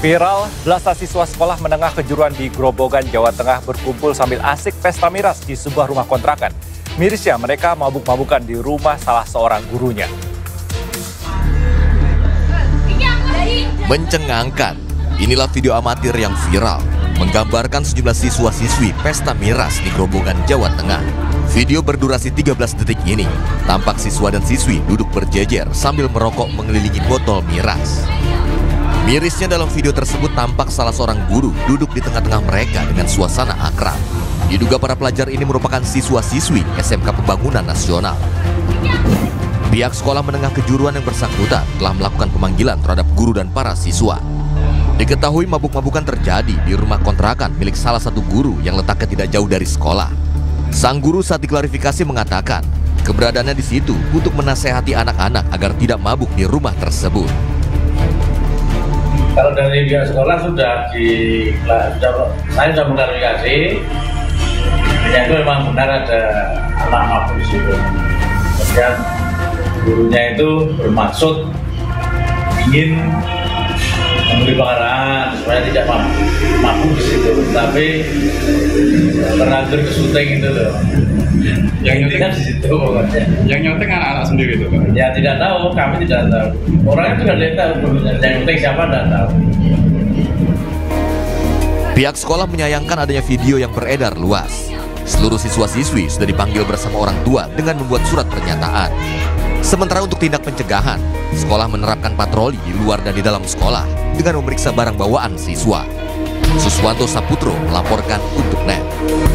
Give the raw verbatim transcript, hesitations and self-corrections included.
Viral, belasan siswa sekolah menengah kejuruan di Grobogan, Jawa Tengah berkumpul sambil asik pesta miras di sebuah rumah kontrakan. Mirisnya, mereka mabuk-mabukan di rumah salah seorang gurunya. Mencengangkan, inilah video amatir yang viral, menggambarkan sejumlah siswa-siswi pesta miras di Grobogan, Jawa Tengah. Video berdurasi tiga belas detik ini, tampak siswa dan siswi duduk berjejer sambil merokok mengelilingi botol miras. Mirisnya dalam video tersebut tampak salah seorang guru duduk di tengah-tengah mereka dengan suasana akrab. Diduga para pelajar ini merupakan siswa-siswi S M K Pembangunan Nasional. Pihak sekolah menengah kejuruan yang bersangkutan telah melakukan pemanggilan terhadap guru dan para siswa. Diketahui mabuk-mabukan terjadi di rumah kontrakan milik salah satu guru yang letaknya tidak jauh dari sekolah. Sang guru saat diklarifikasi mengatakan keberadaannya di situ untuk menasehati anak-anak agar tidak mabuk di rumah tersebut. Kalau dari pihak sekolah sudah di, sudah, saya sudah mengklarifikasi, yang itu memang benar ada anak mabuk di situ. Kemudian gurunya itu bermaksud ingin memberi pengarahan supaya tidak mabuk, mabuk di situ, tapi terlanjur ke syuting itu loh. Yang nyontek di situ pokoknya. Yang nyontek anak-anak sendiri itu, Pak? Ya tidak tahu, kami tidak tahu. Orangnya juga tidak tahu, yang nyontek siapa tidak tahu. Pihak sekolah menyayangkan adanya video yang beredar luas. Seluruh siswa-siswi sudah dipanggil bersama orang tua dengan membuat surat pernyataan. Sementara untuk tindak pencegahan, sekolah menerapkan patroli di luar dan di dalam sekolah dengan memeriksa barang bawaan siswa. Suswanto Saputro melaporkan untuk N E T.